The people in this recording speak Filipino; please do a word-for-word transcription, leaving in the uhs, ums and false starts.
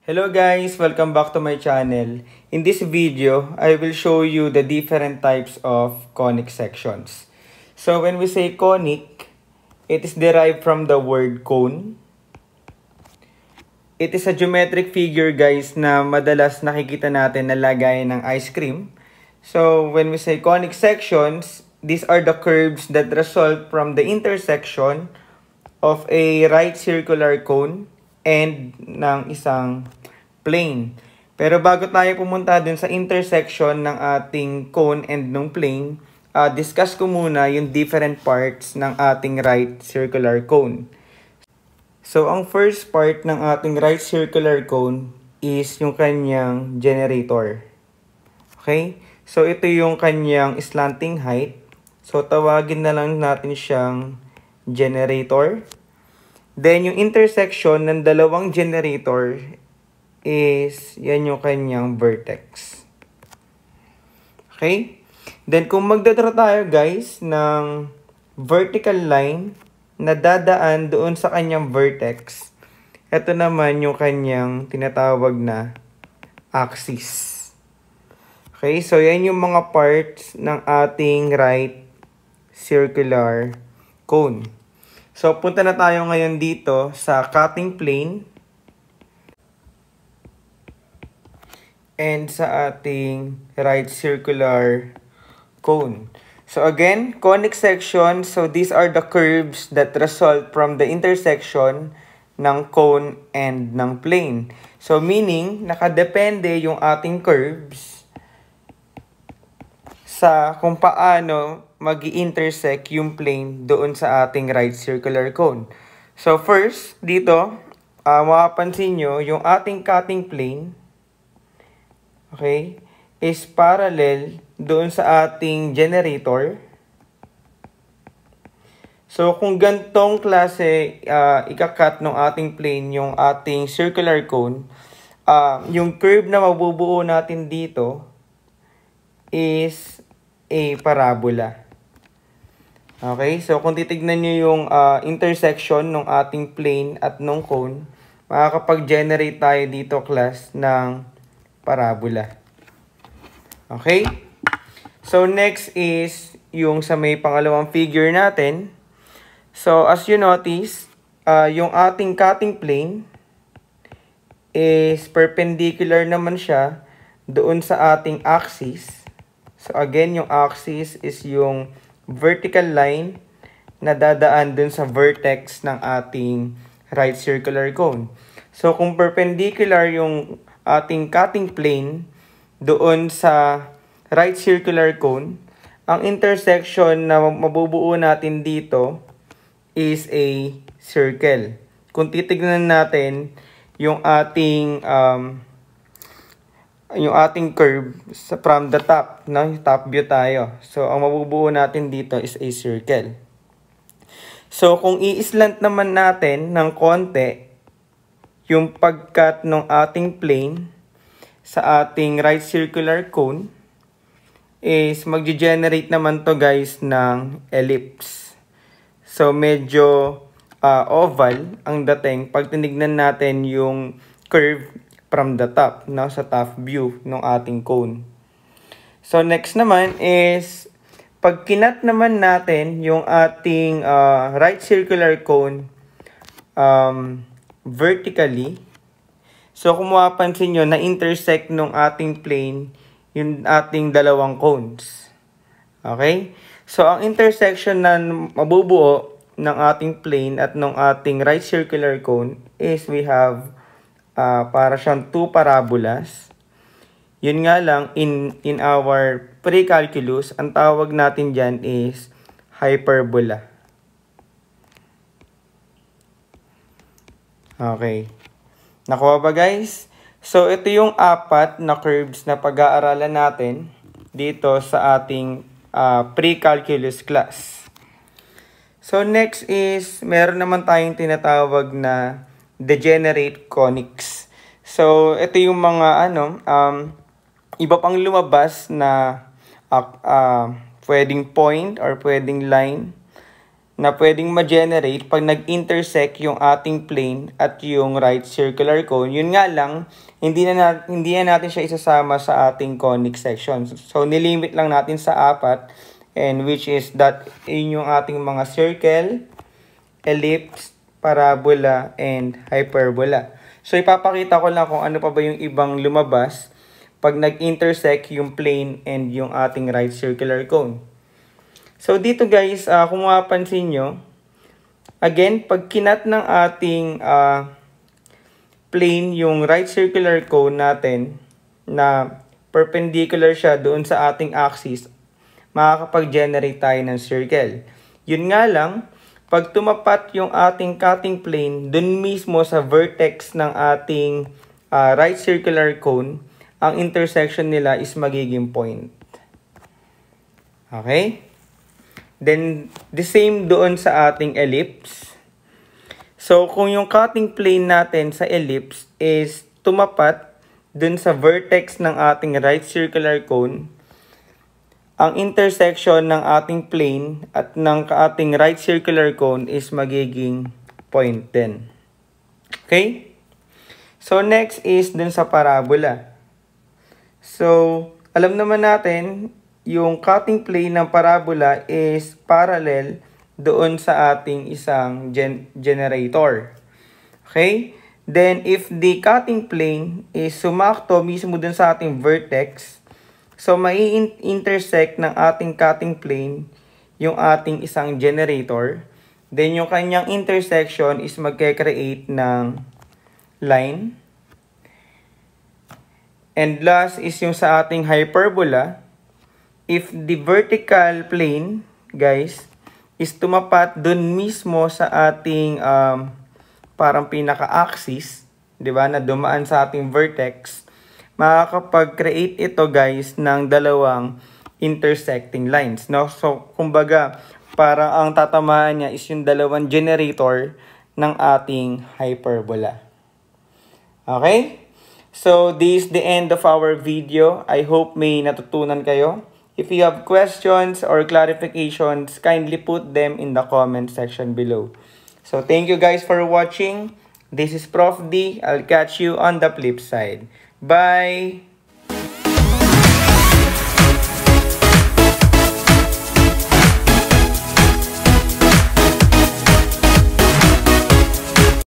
Hello guys! Welcome back to my channel. In this video, I will show you the different types of conic sections. So when we say conic, it is derived from the word cone. It is a geometric figure guys na madalas nakikita natin na lagayan ng ice cream. So when we say conic sections, these are the curves that result from the intersection of a right circular cone and ng isang plane. Pero bago tayo pumunta dun sa intersection ng ating cone and ng plane, uh, discuss ko muna yung different parts ng ating right circular cone. So, ang first part ng ating right circular cone is yung kanyang generator. Okay? So, ito yung kanyang slanting height. So, tawagin na lang natin siyang generator. Then, yung intersection ng dalawang generator is, yan yung kanyang vertex. Okay? Then, kung magdadraw tayo, guys, ng vertical line na dadaan doon sa kanyang vertex, ito naman yung kanyang tinatawag na axis. Okay? So, yan yung mga parts ng ating right circular cone. So, punta na tayo ngayon dito sa cutting plane and sa ating right circular cone. So again, conic section. So these are the curves that result from the intersection ng cone and ng plane. So meaning, nakadepende yung ating curves sa kung paano magi-intersect yung plane doon sa ating right circular cone. So first, dito, uh, mapapansin nyo, yung ating cutting plane, okay, is parallel doon sa ating generator. So, kung gantong klase uh, ikakat ng ating plane, yung ating circular cone, uh, yung curve na mabubuo natin dito is a parabola. Okay, so kung titignan nyo yung uh, intersection ng ating plane at ng cone, makakapag-generate tayo dito class ng parabola. Okay? So, next is yung sa may pangalawang figure natin. So, as you notice, uh, yung ating cutting plane is perpendicular naman siya doon sa ating axis. So, again, yung axis is yung vertical line na dadaan doon sa vertex ng ating right circular cone. So, kung perpendicular yung ating cutting plane doon sa right circular cone, ang intersection na mabubuo natin dito is a circle. Kung titignan natin yung ating um, yung ating curve from the top, no? Top view tayo. So, ang mabubuo natin dito is a circle. So, kung i-slant naman natin ng konti yung pagkat ng ating plane sa ating right circular cone, is magge-generate naman to guys ng ellipse. So, medyo uh, oval ang dating pag tinignan natin yung curve from the top, no, sa top view ng ating cone. So, next naman is, pag kinat naman natin yung ating uh, right circular cone um, vertically, so kung mapapansin nyo, na-intersect nung ating plane yung ating dalawang cones. Okay? So, ang intersection na mabubuo ng ating plane at ng ating right circular cone is we have uh, para siyang two parabolas. Yun nga lang, in, in our pre-calculus, ang tawag natin dyan is hyperbola. Okay. Nakuha ba guys? So, ito yung apat na curves na pag-aaralan natin dito sa ating uh, pre-calculus class. So, next is, meron naman tayong tinatawag na degenerate conics. So, ito yung mga, ano, um, iba pang lumabas na uh, uh, pwedeng point or pwedeng line na pwedeng ma-generate pag nag-intersect yung ating plane at yung right circular cone. Yun nga lang, hindi na, na, hindi na natin siya isasama sa ating conic section. So, nilimit lang natin sa apat, and which is that yun yung ating mga circle, ellipse, parabola, and hyperbola. So, ipapakita ko lang kung ano pa ba yung ibang lumabas pag nag-intersect yung plane and yung ating right circular cone. So, dito guys, uh, kung mapapansin nyo, again, pag kinat ng ating uh, plane yung right circular cone natin na perpendicular siya doon sa ating axis, makakapag-generate tayo ng circle. Yun nga lang, pag tumapat yung ating cutting plane doon mismo sa vertex ng ating uh, right circular cone, ang intersection nila is magiging point. Okay? Then, the same doon sa ating ellipse. So, kung yung cutting plane natin sa ellipse is tumapat dun sa vertex ng ating right circular cone, ang intersection ng ating plane at ng ating right circular cone is magiging point din. Okay? So, next is dun sa parabola. So, alam naman natin, yung cutting plane ng parabola is parallel doon sa ating isang gen generator. Okay? Then, if the cutting plane is sumakto mismo dun sa ating vertex, so mai intersect ng ating cutting plane yung ating isang generator. Then, yung kanyang intersection is magke-create ng line. And last is yung sa ating hyperbola. If the vertical plane, guys, is tumapat dun mismo sa ating um, parang pinaka-axis, di ba, na dumaan sa ating vertex, makakapag-create ito, guys, ng dalawang intersecting lines. No? So, kumbaga, parang ang tatamaan niya is yung dalawang generator ng ating hyperbola. Okay? So, this is the end of our video. I hope may natutunan kayo. If you have questions or clarifications, kindly put them in the comment section below. So, thank you guys for watching. This is Prof D. I'll catch you on the flip side. Bye!